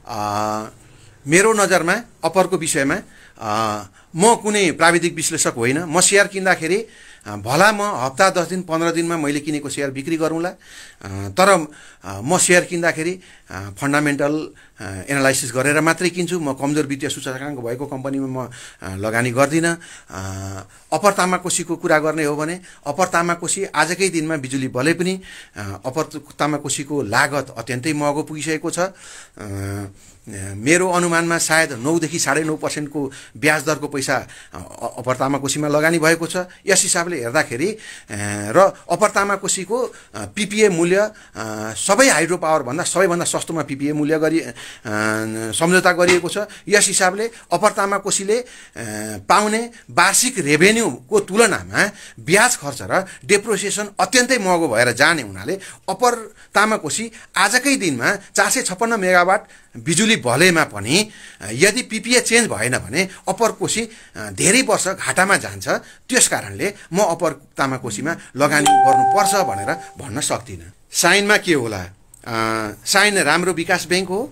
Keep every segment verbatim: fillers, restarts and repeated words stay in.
मेरो नजरमा अपरको विषयमा म कुनै प्राविधिक विश्लेषक होइन। म सेयर किन्दाखेरि भला म हप्ता दस दिन पन्ध्र दिनमा मैले किनेको सेयर बिक्री गरौँला, तर म सेयर किन्दाखेरि फन्डामेन्टल एनालाइसिस गरेर मात्रै किन्छु। म कमजोर वित्तीय सूचकाङ्क भएको कम्पनीमा म लगानी गर्दिनँ। अप्पर तामाकोसीको कुरा गर्ने हो भने अप्पर तामाकोसी आजकै दिनमा बिजुली बले पनि अप्पर तामाकोसीको लागत अत्यन्तै महँगो पुगिसकेको छ। मेरो अनुमानमा सायद नौदेखि साढे नौ पर्सेन्टको ब्याज दरको पैसा अप्पर तामाकोसीमा लगानी भएको छ। यस हिसाबले हेर्दाखेरि र अप्पर तामाकोसीको पिपिए मूल्य सबै हाइड्रो पावरभन्दा सबैभन्दा सस्तोमा पिपिए मूल्य गरी सम्झौता गरिएको छ। यस हिसाबले अप्पर तामाकोसीले पाउने वार्षिक रेभेन्यूको तुलनामा ब्याज खर्च र डेप्रिसिएसन अत्यन्तै महँगो भएर जाने हुनाले अप्पर तामाकोसी आजकै दिनमा चार सय छप्पन्न मेगावाट बिजुली भलेमा पनि यदि पिपिए चेन्ज भएन भने अप्पर कोसी धेरै वर्ष घाटामा जान्छ। त्यस कारणले म अप्पर तामाकोसीमा लगानी गर्नुपर्छ भनेर भन्न सक्दिनँ। साइनमा के होला? साइन राम्रो विकास ब्याङ्क हो।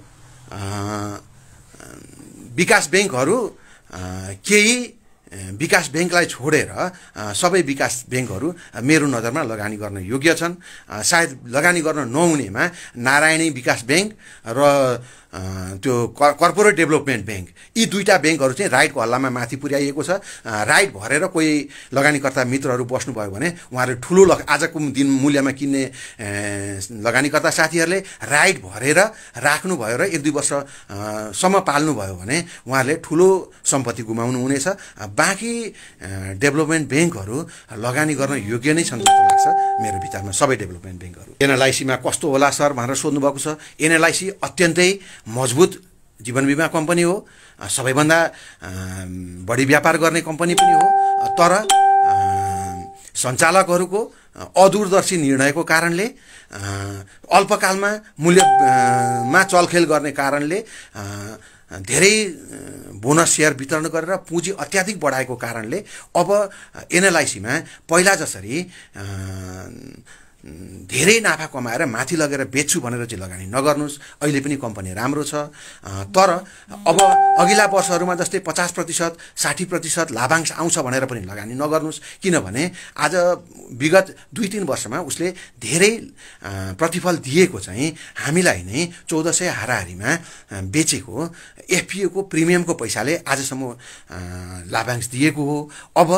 विकास ब्याङ्कहरू केही विकास ब्याङ्कलाई छोडेर सबै विकास ब्याङ्कहरू मेरो नजरमा लगानी गर्न योग्य छन्। सायद लगानी गर्न नहुनेमा नारायणी विकास ब्याङ्क र त्यो कर्पोरेट डेभलपमेन्ट ब्याङ्क, यी दुईटा ब्याङ्कहरू चाहिँ राइटको हल्लामा माथि पुर्याइएको छ। राइट भरेर कोही लगानीकर्ता मित्रहरू बस्नुभयो भने उहाँहरूले ठुलो ल आजको दिन मूल्यमा किन्ने लगानीकर्ता साथीहरूले राइट भरेर राख्नुभयो र एक दुई वर्षसम्म पाल्नुभयो भने उहाँहरूले ठुलो सम्पत्ति गुमाउनु हुनेछ। बाँकी डेभलपमेन्ट ब्याङ्कहरू लगानी गर्न योग्य नै छन् जस्तो लाग्छ मेरो विचारमा, सबै डेभलपमेन्ट ब्याङ्कहरू। एनएलआइसीमा कस्तो होला सर भनेर सोध्नुभएको छ। एनएलआइसी अत्यन्तै मजबुत जीवन बिमा कम्पनी हो, सबैभन्दा बढी व्यापार गर्ने कम्पनी पनि हो। तर सञ्चालकहरूको अदूरदर्शी निर्णयको कारणले अल्पकालमा मूल्यमा चलखेल गर्ने कारणले धेरै बोनस सेयर वितरण गरेर पुँजी अत्याधिक बढाएको कारणले अब एनएलआइसीमा पहिला जसरी धेरै नाफा कमाएर माथि लगेर बेच्छु भनेर चाहिँ लगानी नगर्नुहोस्। अहिले पनि कम्पनी राम्रो छ, तर अब अघिल्ला वर्षहरूमा जस्तै पचास प्रतिशत साठी प्रतिशत लाभांश आउँछ भनेर पनि लगानी नगर्नुहोस्। किनभने आज विगत दुई तिन वर्षमा उसले धेरै प्रतिफल दिएको चाहिँ हामीलाई नै चौध सय हाराहारीमा बेचेको एफपिएको प्रिमियमको पैसाले आजसम्म लाभांश दिएको हो। अब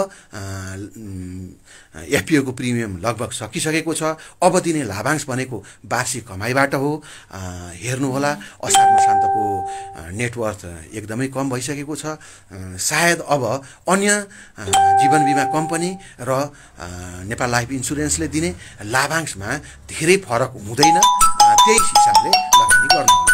एफपिएको प्रिमियम लगभग सकिसकेको छ। अब दिने लाभांश भनेको वार्षिक कमाइबाट हो। हेर्नुहोला असार मसान्तको नेटवर्थ एकदमै कम भइसकेको छ। सायद अब अन्य जीवन बिमा कम्पनी र नेपाल लाइफ इन्सुरेन्सले दिने लाभांशमा धेरै फरक हुँदैन। त्यही हिसाबले लगानी गर्नुहोला।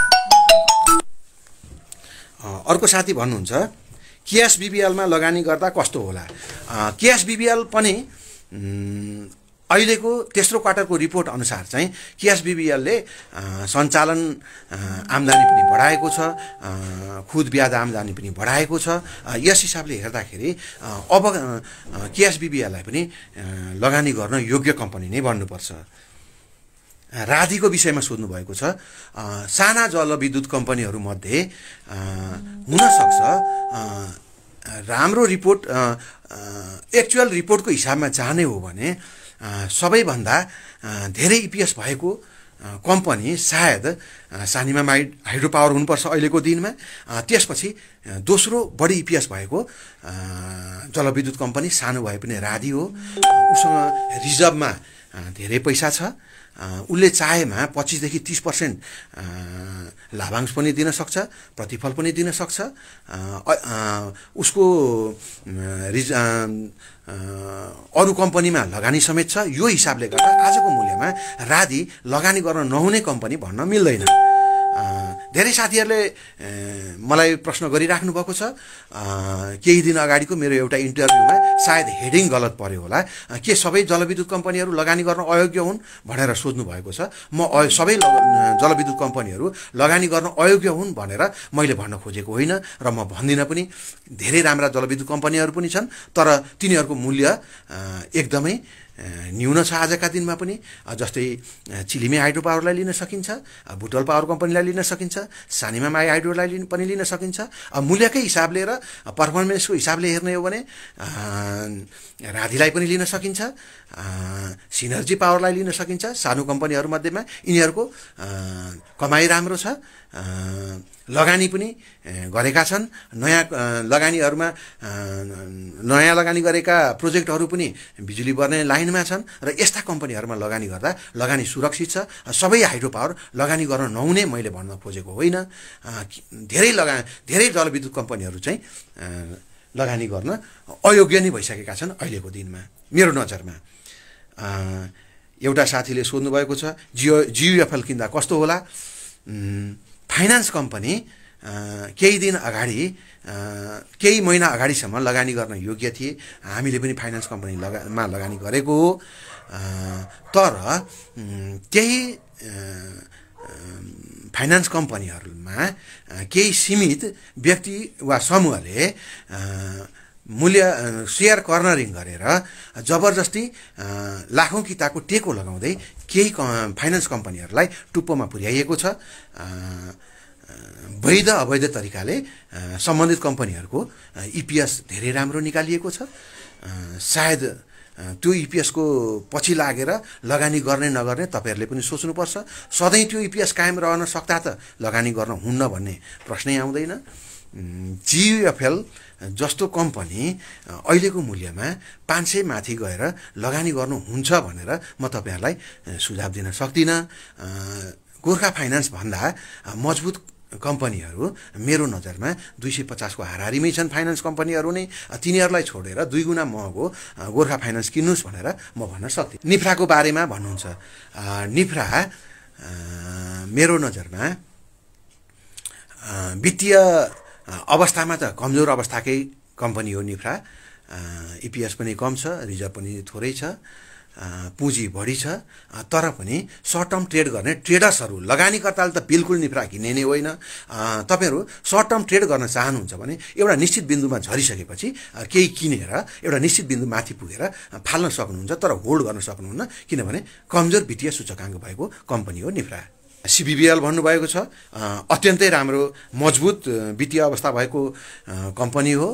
अर्को साथी भन्नुहुन्छ केएस बिबिएलमा लगानी गर्दा कस्तो होला? केएस बिबिएल पनि अहिलेको तेस्रो क्वार्टरको रिपोर्ट अनुसार चाहिँ केएस बिबिएलले सञ्चालन आम्दानी पनि बढाएको छ, खुद ब्याज आम्दानी पनि बढाएको छ। यस हिसाबले हेर्दाखेरि अब केएस बिबिएललाई पनि लगानी गर्न योग्य कम्पनी नै बन्नुपर्छ। राधीको विषयमा सोध्नु भएको छ। साना जलविद्युत कम्पनीहरूमध्ये हुनसक्छ राम्रो रिपोर्ट एक्चुअल रिपोर्टको हिसाबमा जाने हो भने सबैभन्दा धेरै इपिएस भएको कम्पनी सायद सानीमा माइड हाइड्रो पावर हुनुपर्छ अहिलेको दिनमा। त्यसपछि दोस्रो बढी इपिएस भएको जलविद्युत कम्पनी सानो भए पनि राधी हो। उसँग रिजर्भमा धेरै पैसा छ। उसले चाहेमा पच्चिसदेखि तीस पर्सेन्ट लाभांश पनि दिन सक्छ, प्रतिफल पनि दिन सक्छ। उसको रिज अरू कम्पनीमा लगानी समेत छ। यो हिसाबले गर्दा आजको मूल्यमा राधी लगानी गर्न नहुने कम्पनी भन्न मिल्दैन। धेरै साथीहरूले मलाई प्रश्न गरिराख्नु भएको छ। केही दिन अगाडिको मेरो एउटा इन्टरभ्यूमा सायद हेडिङ गलत पर्यो होला, के सबै जलविद्युत कम्पनीहरू लगानी गर्न अयोग्य हुन् भनेर सोध्नु भएको छ। म सबै जलविद्युत कम्पनीहरू लगानी गर्न अयोग्य हुन् भनेर मैले भन्न खोजेको होइन र म भन्दिनँ पनि। धेरै राम्रा जलविद्युत कम्पनीहरू पनि छन्, तर तिनीहरूको मूल्य एकदमै न्यून छ आजका दिनमा पनि। जस्तै चिलिमे हाइड्रो पावरलाई लिन सकिन्छ, बुटवल पावर कम्पनीलाई लिन सकिन्छ, सानिमा माई हाइड्रोलाई लिन पनि लिन सकिन्छ। मूल्यकै हिसाबले र पर्फर्मेन्सको हिसाबले हेर्ने हो भने राधीलाई पनि लिन सकिन्छ, सिनर्जी पावरलाई लिन सकिन्छ। सानो कम्पनीहरूमध्येमा यिनीहरूको कमाइ राम्रो छ, लगानी पनि गरेका छन्। नयाँ लगानीहरूमा नयाँ लगानी गरेका प्रोजेक्टहरू पनि बिजुली बर्ने लाइनमा छन् र यस्ता कम्पनीहरूमा लगानी गर्दा लगानी सुरक्षित छ। सबै हाइड्रो पावर लगानी गर्न नहुने मैले भन्न खोजेको होइन। धेरै लगा धेरै जलविद्युत कम्पनीहरू चाहिँ लगानी गर्न अयोग्य नै भइसकेका छन् अहिलेको दिनमा मेरो नजरमा। एउटा साथीले सोध्नुभएको छ जियो जियुएफएल किन्दा कस्तो होला। फाइनान्स कम्पनी केही दिन अगाडि केही महिना अगाडिसम्म लगानी गर्न योग्य थिए। हामीले पनि फाइनान्स कम्पनी लगामा लगानी गरेको हो, तर केही फाइनान्स कम्पनीहरूमा केही सीमित व्यक्ति वा समूहले मूल्य सेयर कर्नरिङ गरेर जबरजस्ती लाखौँ किताको टेको लगाउँदै केही फाइनान्स कम्पनीहरूलाई टुप्पोमा पुर्याइएको छ। वैध अवैध तरिकाले सम्बन्धित कम्पनीहरूको इपिएस धेरै राम्रो निकालिएको छ। सायद त्यो इपिएसको पछि लागेर लगानी गर्ने नगर्ने तपाईँहरूले पनि सोच्नुपर्छ। सधैँ त्यो इपिएस कायम रहन सक्दा त लगानी गर्न हुन्न भन्ने प्रश्नै आउँदैन। जियुएफएल जस्तो कम्पनी अहिलेको मूल्यमा पाँच सय माथि गएर लगानी गर्नुहुन्छ भनेर म तपाईँहरूलाई सुझाव दिन सक्दिनँ। गोर्खा फाइनान्स भन्दा मजबुत कम्पनीहरू मेरो नजरमा दुई सय पचासको हाराहारीमै छन्। फाइनान्स कम्पनीहरू नै तिनीहरूलाई छोडेर दुई गुणा महँगो गोर्खा फाइनान्स किन्नुहोस् भनेर म भन्न सक्दिनँ। निफ्राको बारेमा भन्नुहुन्छ, निफ्रा मेरो नजरमा वित्तीय अवस्थामा त कमजोर अवस्थाकै कम्पनी हो निफ्रा। इपिएस पनि कम छ, रिजर्भ पनि थोरै छ, पुँजी बढी छ, तर पनि सर्ट टर्म ट्रेड गर्ने ट्रेडर्सहरू लगानीकर्ताले त बिल्कुल निफ्रा किन्ने नै होइन। तपाईँहरू सर्ट टर्म ट्रेड गर्न चाहनुहुन्छ भने एउटा निश्चित बिन्दुमा झरिसकेपछि केही किनेर एउटा निश्चित बिन्दु माथि पुगेर फाल्न सक्नुहुन्छ, तर होल्ड गर्न सक्नुहुन्न, किनभने कमजोर वित्तीय सूचकाङ्क भएको कम्पनी हो निफ्रा। सिबिबिएल भन्नुभएको छ, अत्यन्तै राम्रो मजबुत वित्तीय अवस्था भएको कम्पनी हो,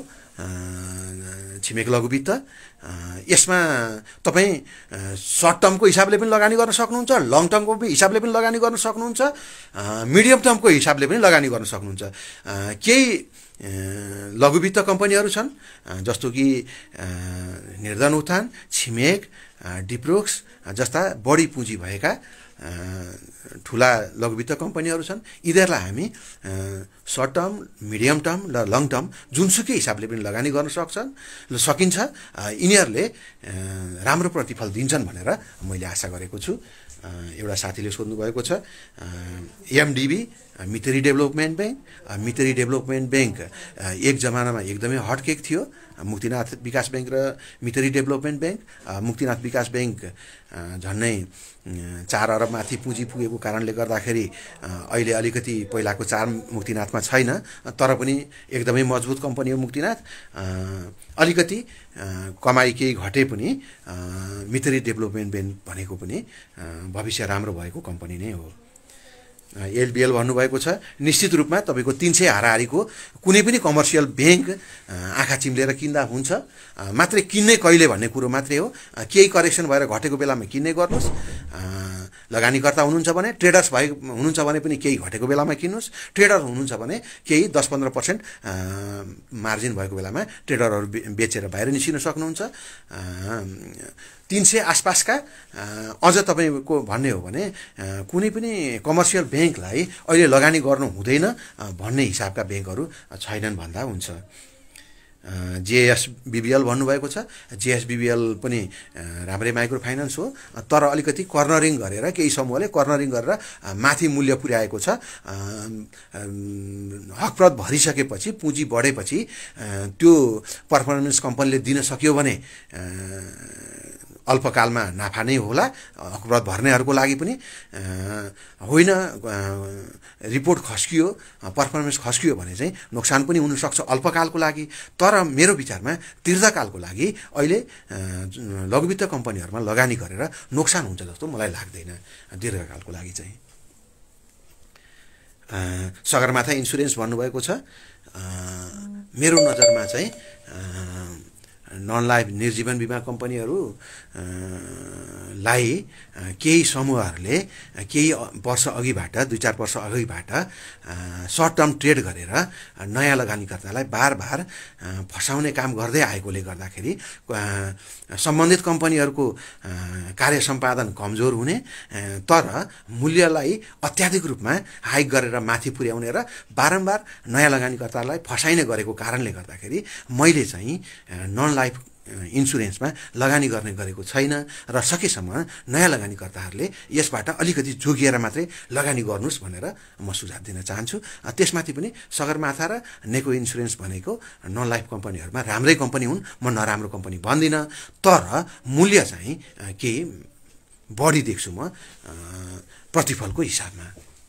छिमेक लघुवित्त। यसमा तपाईँ सर्ट टर्मको हिसाबले पनि लगानी गर्न सक्नुहुन्छ, लङ टर्मको हिसाबले पनि लगानी गर्न सक्नुहुन्छ, मिडियम टर्मको हिसाबले पनि लगानी गर्न सक्नुहुन्छ। केही लघुवित्त कम्पनीहरू छन् जस्तो कि निर्धन उत्थान, छिमेक, डिप्रोक्स जस्ता बढी पुँजी भएका ठुला लघुवित्त कम्पनीहरू छन्। यिनीहरूलाई हामी सर्ट टर्म, मिडियम टर्म र लङ टर्म जुनसुकै हिसाबले पनि लगानी गर्न सक्छन् सकिन्छ। यिनीहरूले राम्रो प्रतिफल दिन्छन् भनेर मैले आशा गरेको छु। एउटा साथीले सोध्नुभएको छ MDB Mitery development bank. Mitery development bank एक जमानामा एकदमै हटकेक थियो। मुक्तिनाथ विकास ब्याङ्क र मितरी डेभलपमेन्ट ब्याङ्क। मुक्तिनाथ विकास ब्याङ्क झन्नै चार अरब माथि पुँजी पुगेको कारणले गर्दाखेरि अहिले अलिकति पहिलाको चार मुक्तिनाथमा छैन, तर पनि एकदमै मजबुत कम्पनी हो मुक्तिनाथ। अलिकति कमाइ केही घटे पनि मितरी डेभलपमेन्ट ब्याङ्क भनेको पनि भविष्य राम्रो भएको कम्पनी नै हो। एलबिएल भन्नुभएको छ, निश्चित रूपमा तपाईँको तिन सय हाराहारीको कुनै पनि कमर्सियल ब्याङ्क आँखा चिम्लेर किन्दा हुन्छ, मात्रै किन्ने कहिले भन्ने कुरो मात्रै हो। केही करेक्सन भएर घटेको बेलामा किन्ने गर्नुहोस्। लगानीकर्ता हुनुहुन्छ भने, ट्रेडर्स भए हुनुहुन्छ भने पनि केही घटेको बेलामा किन्नुहोस्। ट्रेडर हुनुहुन्छ भने केही दस पन्ध्र पर्सेन्ट मार्जिन भएको बेलामा ट्रेडरहरू बेचेर बाहिर निस्किन सक्नुहुन्छ। तिन सय आसपासका अझ तपाईँको भन्ने हो भने कुनै पनि कमर्सियल ब्याङ्कलाई अहिले लगानी गर्नु हुँदैन भन्ने हिसाबका ब्याङ्कहरू छैनन् भन्दा हुन्छ। जेएसबिबिएल भन्नुभएको छ, जेएसबिबिएल पनि राम्रै माइक्रो फाइनान्स हो, तर अलिकति कर्नरिङ गरेर केही समूहले कर्नरिङ गरेर माथि मूल्य पुर्याएको छ। हकप्रद भरिसकेपछि पुँजी बढेपछि त्यो पर्फर्मेन्स कम्पनीले दिन सक्यो भने अल्पकालमा नाफा नै होला, अखबार भर्नेहरूको लागि पनि होइन रिपोर्ट खस्कियो, पर्फर्मेन्स खस्कियो भने चाहिँ नोक्सान पनि हुनसक्छ अल्पकालको लागि। तर मेरो विचारमा दीर्घकालको लागि अहिले लघुवित्त कम्पनीहरूमा लगानी गरेर नोक्सान हुन्छ जस्तो मलाई लाग्दैन दीर्घकालको लागि चाहिँ। सगरमाथा इन्सुरेन्स भन्नुभएको छ, मेरो नजरमा चाहिँ नन लाइफ निर्जीवन बिमा कम्पनीहरू लाई केही समूहहरूले केही वर्ष अघिबाट दुई चार वर्ष अघिबाट सर्ट टर्म ट्रेड गरेर नयाँ लगानीकर्तालाई बार बार फसाउने काम गर्दै आएकोले गर्दाखेरि सम्बन्धित कम्पनीहरूको कार्य सम्पादन कमजोर हुने, तर मूल्यलाई अत्याधिक रूपमा हाइक गरेर माथि पुर्याउने र बारम्बार नयाँ लगानीकर्तालाई फसाइने गरेको कारणले गर्दाखेरि मैले चाहिँ नन लाइफ इन्सुरेन्समा लगानी गर्ने गरेको छैन र सकेसम्म नयाँ लगानीकर्ताहरूले यसबाट अलिकति जोगिएर मात्रै लगानी गर्नुस् भनेर म सुझाव दिन चाहन्छु। त्यसमाथि पनि सगरमाथा र नेको इन्सुरेन्स भनेको नन लाइफ कम्पनीहरूमा राम्रै कम्पनी हुन्, म नराम्रो कम्पनी भन्दिनँ, तर मूल्य चाहिँ केही बढी देख्छु म प्रतिफलको हिसाबमा।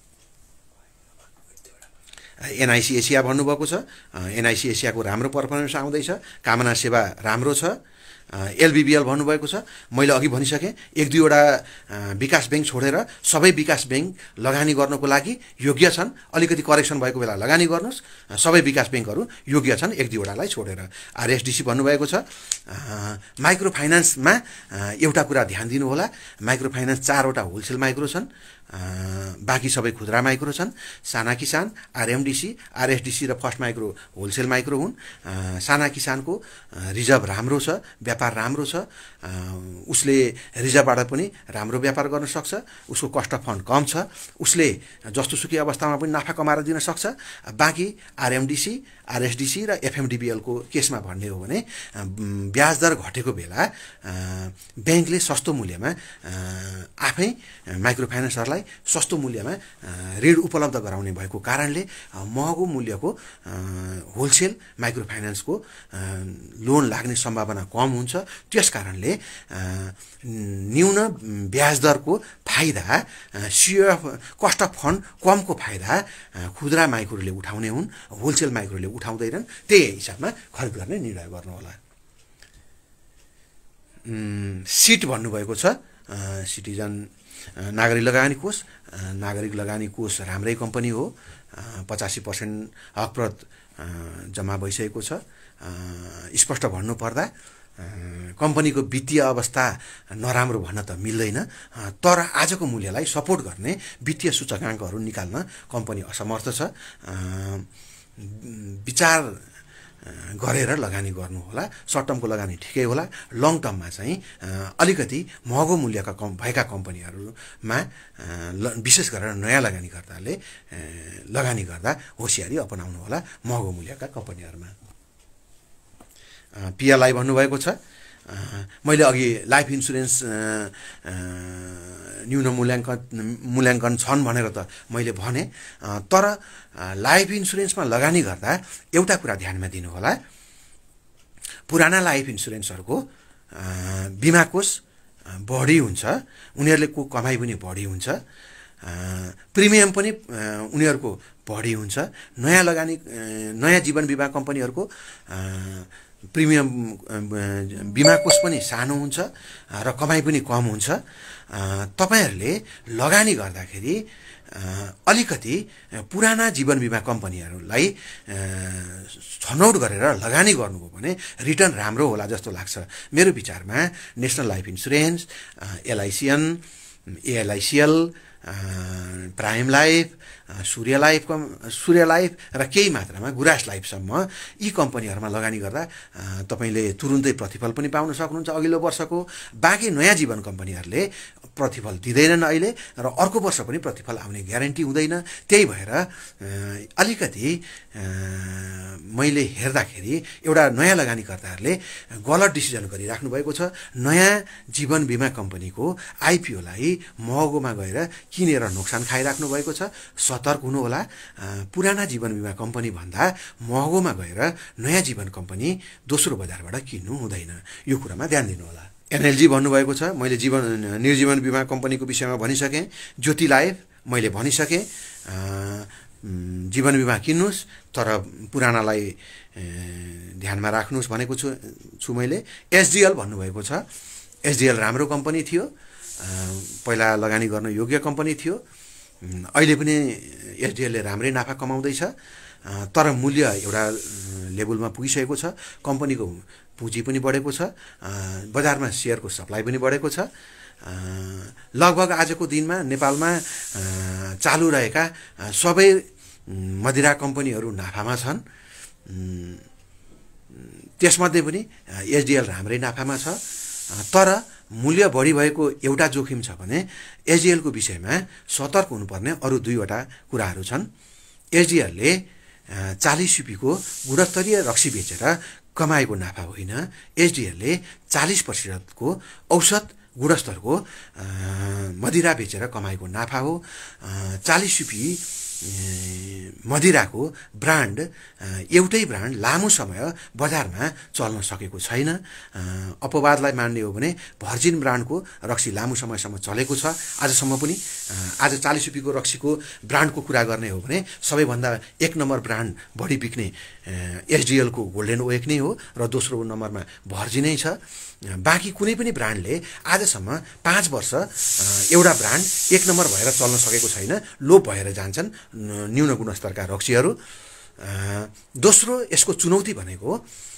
एनआइसी एसिया भन्नुभएको छ, एनआइसी एसियाको राम्रो पर्फर्मेन्स आउँदैछ, कामना सेवा राम्रो छ। एलबिबिएल भन्नुभएको छ, मैले अघि भनिसकेँ एक दुईवटा विकास ब्याङ्क छोडेर सबै विकास ब्याङ्क लगानी गर्नको लागि योग्य छन्, अलिकति करेक्सन भएको बेला लगानी गर्नुहोस्, सबै विकास ब्याङ्कहरू योग्य छन् एक दुईवटालाई छोडेर। आरएसडिसी भन्नुभएको छ, माइक्रो फाइनेन्समा एउटा कुरा ध्यान दिनु होला, माइक्रो फाइनेन्स चारवटा होलसेल माइक्रो छन्, बाँकी सबै खुद्रा माइक्रो छन्। साना किसान, आरएमडिसी, आरएसडिसी र फर्स्ट माइक्रो होलसेल माइक्रो हुन्। साना किसानको रिजर्भ राम्रो छ, व्यापार राम्रो छ, उसले रिजर्भबाट पनि राम्रो व्यापार गर्न सक्छ, उसको कस्ट अफ फन्ड कम छ, उसले जस्तो सुकै अवस्थामा पनि नाफा कमाएर दिन सक्छ। बाँकी आरएमडिसी, आरएसडिसी र एफएमडिबिएलको केसमा भन्ने हो भने ब्याज दर घटेको बेला ब्याङ्कले सस्तो मूल्यमा आफै माइक्रो फाइनेन्सरलाई सस्तो मूल्यमा ऋण उपलब्ध गराउने भएको कारणले महँगो मूल्यको होलसेल माइक्रो फाइनेन्सको लोन लाग्ने सम्भावना कम हुन्छ। त्यस कारणले न्यून ब्याज दरको फाइदा, सिएफ कस्ट अफ फन्ड कमको फाइदा खुद्रा माइक्रोले उठाउने हुन्, होलसेल माइक्रोले उठाउँदैनन्। त्यही हिसाबमा खरिद गर्ने निर्णय गर्नुहोला। सिट भन्नुभएको छ, सिटिजन नागरिक लगानी कोष, नागरिक लगानी कोष राम्रै कम्पनी हो, पचासी पर्सेन्ट हकप्रत जम्मा भइसकेको छ। स्पष्ट भन्नुपर्दा कम्पनीको वित्तीय अवस्था नराम्रो भन्न त मिल्दैन, तर आजको मूल्यलाई सपोर्ट गर्ने वित्तीय सूचकाङ्कहरू निकाल्न कम्पनी असमर्थ छ। विचार गरेर लगानी गर्नु होला। सर्ट टर्मको लगानी ठिकै होला, लङ टर्ममा चाहिँ अलिकति महँगो मूल्यका कम भएका कम्पनीहरूमा विशेष गरेर नयाँ लगानीकर्ताले लगानी गर्दा होसियारी अपनाउनु होला महँगो मूल्यका कम्पनीहरूमा। पिएलआई भन्नुभएको छ, मैले अघि लाइफ इन्सुरेन्स न्यून मूल्याङ्कन मूल्याङ्कन छन् भनेर त मैले भने, तर लाइफ इन्सुरेन्समा लगानी गर्दा एउटा कुरा ध्यानमा दिनु होला, पुराना लाइफ इन्सुरेन्सहरूको बिमा कोष बढी हुन्छ, उनीहरूले को कमाइ पनि बढी हुन्छ, प्रिमियम पनि उनीहरूको बढी हुन्छ। नयाँ लगानी नयाँ जीवन बिमा कम्पनीहरूको प्रिमियम बिमा कोष पनि सानो हुन्छ र कमाइ पनि कम हुन्छ। तपाईहरूले लगानी गर्दाखेरि अलिकति पुराना जीवन बिमा कम्पनीहरूलाई छनौट गरेर लगानी गर्नुभयो भने रिटर्न राम्रो होला जस्तो लाग्छ मेरो विचारमा। National life insurance, LICN, ALICL, prime life, Surya life Surya life र केही मात्रामा गुराँस लाइफसम्म यी कम्पनीहरूमा लगानी गर्दा तपाईँले तुरुन्तै प्रतिफल पनि पाउन सक्नुहुन्छ अघिल्लो वर्षको। बाँकी नयाँ जीवन कम्पनीहरूले प्रतिफल दिँदैनन् अहिले र अर्को वर्ष पनि प्रतिफल आउने ग्यारेन्टी हुँदैन। त्यही भएर अलिकति मैले हेर्दाखेरि एउटा नयाँ लगानीकर्ताहरूले गलत डिसिजन गरिराख्नु भएको छ। नयाँ जीवन बिमा कम्पनीको आइपिओलाई महँगोमा गएर किनेर नोक्सान खाइराख्नु भएको छ। सतर्क हुनु होला। पुराना जीवन बिमा कम्पनी भन्दा महँगोमा गएर नयाँ जीवन कम्पनी दोस्रो बजारबाट किन्नु हुँदैन, यो कुरामा ध्यान दिनु होला। एनएलजी भन्नुभएको छ, मैले जीवन निर्जीवन बिमा कम्पनीको विषयमा भनिसकेँ। ज्योति लाइफ मैले भनिसकेँ, जीवन बिमा किन्नुहोस् तर पुरानालाई ध्यानमा राख्नुहोस् भनेको छु छु मैले। एसडिएल भन्नुभएको छ, एसडिएल राम्रो कम्पनी थियो, पहिला लगानी गर्न योग्य कम्पनी थियो, अहिले पनि एसडिएलले राम्रै नाफा कमाउँदैछ, तर मूल्य एउटा लेभलमा पुगिसकेको छ, कम्पनीको पुँजी पनि बढेको छ, बजारमा सेयरको सप्लाई पनि बढेको छ। लगभग आजको दिनमा नेपालमा चालु रहेका सबै मदिरा कम्पनीहरू नाफामा छन्, त्यसमध्ये पनि एसडिएल राम्रै नाफामा छ। तर मूल्य बढी भएको एउटा जोखिम छ भने एसडिएलको विषयमा सतर्क हुनुपर्ने अरू दुईवटा कुराहरू छन्। एसडिएलले चालिस रुपियाँको गुणस्तरीय रक्सी बेचेर कमाएको नाफा होइन, एसडिएलले चालिस प्रतिशतको औसत गुणस्तरको मदिरा बेचेर कमाएको नाफा हो। चालिस रुपियाँ मदिराको ब्रान्ड एउटै ब्रान्ड लामो समय बजारमा चल्न सकेको छैन। अपवादलाई मान्ने हो भने भर्जिन ब्रान्डको रक्सी लामो समयसम्म चलेको छ आजसम्म पनि। आज चालिस रुपियाँको रक्सीको ब्रान्डको कुरा गर्ने हो भने सबैभन्दा एक नम्बर ब्रान्ड बढी बिक्ने एसडिएलको गोल्डेन वेक नै हो र दोस्रो नम्बरमा भर्जिनै छ। बाँकी कुनै पनि ब्रान्डले आजसम्म पाँच वर्ष एउटा ब्रान्ड एक नम्बर भएर चल्न सकेको छैन, लोप भएर जान्छन् न्यून गुणस्तरका रक्सीहरू। दोस्रो यसको चुनौती भनेको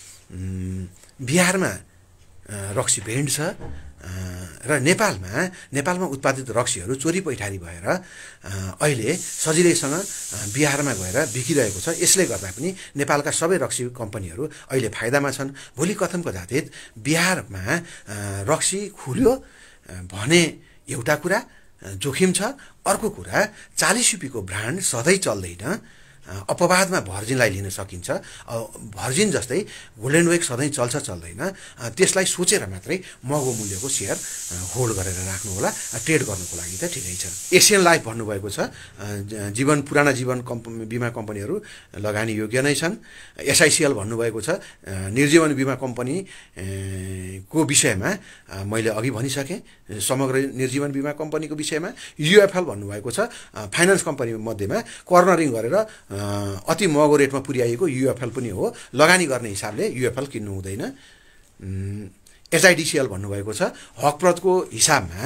बिहारमा रक्सी भेन्ड छ र नेपालमा नेपालमा उत्पादित रक्सीहरू चोरी पैठारी भएर अहिले सजिलैसँग बिहारमा गएर बिकिरहेको छ। यसले गर्दा पनि नेपालका सबै रक्सी कम्पनीहरू अहिले फाइदामा छन्। भोलि कथम कदाचित बिहारमा रक्सी खुल्यो भने एउटा कुरा जोखिम छ, अर्को कुरा चालिस रुपियाँको ब्रान्ड सधैँ चल्दैन। अपवादमा भर्जिनलाई लिन सकिन्छ, भर्जिन जस्तै गोल्डेन वेक सधैँ चल्छ चल्दैन, त्यसलाई सोचेर मात्रै महँगो मूल्यको सेयर होल्ड गरेर राख्नु होला, ट्रेड गर्नुको लागि त ठिकै छ। एसियन लाइफ भन्नुभएको छ, जीवन पुराना जीवन कम्प बिमा कम्पनीहरू लगानी योग्य नै छन्। एसआइसिएल भन्नुभएको छ, निर्जीवन बिमा कम्पनी को विषयमा मैले अघि भनिसकेँ, समग्र निर्जीवन बिमा कम्पनीको विषयमा। युएफएल भन्नुभएको छ, फाइनेन्स कम्पनी मध्येमा कर्नरिङ गरेर अति महँगो रेटमा पुर्याएको युएफएल पनि हो, लगानी गर्ने हिसाबले युएफएल किन्नु हुँदैन। एचआइडिसिएल भन्नुभएको छ, हकप्रदको हिसाबमा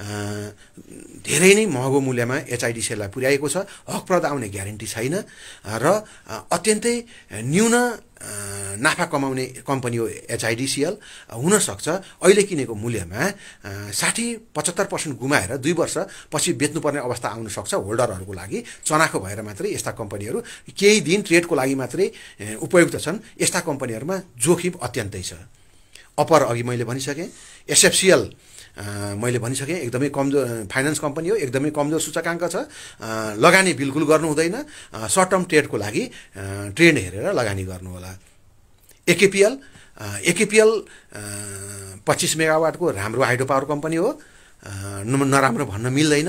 धेरै नै महँगो मूल्यमा एचआइडिसिएललाई पुर्याएको छ, हकप्रद आउने ग्यारेन्टी छैन र अत्यन्तै न्यून नाफा कमाउने कम्पनी हो एचआइडिसिएल। हुनसक्छ अहिले किनेको मूल्यमा साठी पचहत्तर पर्सेन्ट गुमाएर दुई वर्ष पछि बेच्नुपर्ने अवस्था आउन सक्छ होल्डरहरूको लागि। चनाखो भएर मात्रै यस्ता कम्पनीहरू केही दिन ट्रेडको लागि मात्रै उपयुक्त छन्, यस्ता कम्पनीहरूमा जोखिम अत्यन्तै छ। अपर अघि मैले भनिसकेँ, एसएफसिएल मैले भनिसकेँ एकदमै कमजोर फाइनेन्स कम्पनी हो, एकदमै कमजोर सूचकाङ्क छ, लगानी बिल्कुल गर्नु हुँदैन, सर्ट टर्म ट्रेडको लागि ट्रेन्ड हेरेर लगानी गर्नु होला। एकेपिएल एकेपिएल पच्चिस मेगावाटको राम्रो हाइड्रो पावर कम्पनी हो, नराम्रो भन्न मिल्दैन,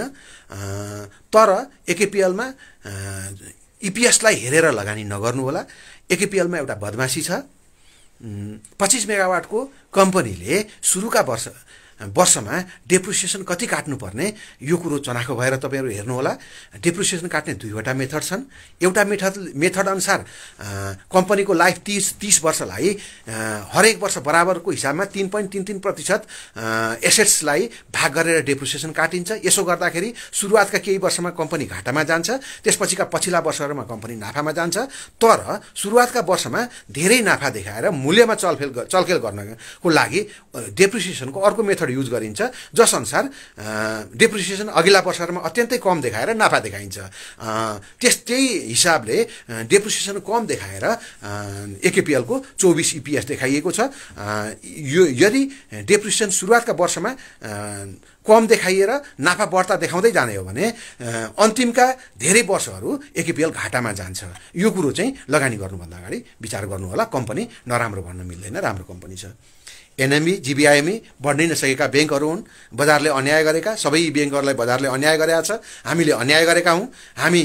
तर एकेपिएलमा इपिएसलाई हेरेर लगानी नगर्नु होला। एकेपिएलमा एउटा बदमासी छ, पच्चिस मेगावाटको कम्पनीले सुरुका वर्ष वर्षमा डेप्रिसिएसन कति काट्नुपर्ने यो कुरो चनाखो भएर तपाईँहरू हेर्नुहोला। डेप्रिसिएसन काट्ने दुईवटा मेथड छन्। एउटा मेथड मेथड अनुसार कम्पनीको लाइफ तिस तिस वर्षलाई हरेक वर्ष बराबरको हिसाबमा तिन पोइन्ट तिन तिन प्रतिशत एसेट्सलाई भाग गरेर डेप्रिसिएसन काटिन्छ। यसो गर्दाखेरि सुरुवातका केही वर्षमा कम्पनी घाटामा जान्छ, त्यसपछिका पछिल्ला वर्षहरूमा कम्पनी नाफामा जान्छ। तर सुरुवातका वर्षमा धेरै नाफा देखाएर मूल्यमा चलखेल चलखेल गर्नको लागि डेप्रिसिएसनको अर्को मेथड युज गरिन्छ, जसअनुसार डेप्रिसिएसन अघिल्ला वर्षहरूमा अत्यन्तै कम देखाएर नाफा देखाइन्छ। त्यस्तै हिसाबले डेप्रिसिएसन कम देखाएर एकेपिएलको चौबिस इपिएस देखाइएको छ। यो यदि डेप्रिसिएसन सुरुवातका वर्षमा कम देखाइएर नाफा बढ्ता देखाउँदै जाने हो भने अन्तिमका धेरै वर्षहरू एकेपिएल घाटामा जान्छ। यो कुरो चाहिँ लगानी गर्नुभन्दा अगाडि विचार गर्नु होला। कम्पनी नराम्रो भन्न मिल्दैन, राम्रो कम्पनी छ। एनएमई जिबिआइएमई बढ्नै नसकेका ब्याङ्कहरू हुन्, बजारले अन्याय गरेका, सबै ब्याङ्कहरूलाई बजारले अन्याय गरेका छ, हामीले अन्याय गरेका हौँ। हामी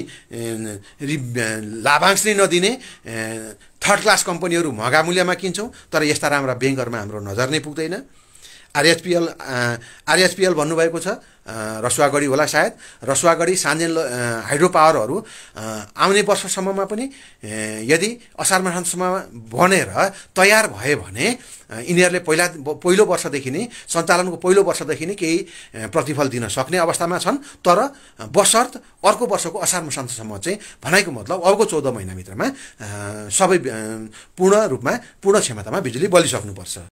लाभांश नै नदिने थर्ड क्लास कम्पनीहरू महँगा मूल्यमा किन्छौँ, तर यस्ता राम्रा ब्याङ्कहरूमा हाम्रो नजर नै पुग्दैन। आरएचपिएल आरएचपिएल भन्नुभएको छ, रसुवागढी होला सायद। रसुवागढी सान्जेल हाइड्रो पावरहरू आउने वर्षसम्ममा पनि यदि असार माससम्म बनेर तयार भए भने यिनीहरूले पहिला पहिलो वर्षदेखि नै सञ्चालनको पहिलो वर्षदेखि नै केही प्रतिफल दिन सक्ने अवस्थामा छन्। तर बशर्त अर्को वर्षको असार माससम्म चाहिँ भनाइको मतलब अबको चौध महिनाभित्रमा सबै पूर्ण रूपमा पूर्ण क्षमतामा बिजुली बलिसक्नुपर्छ।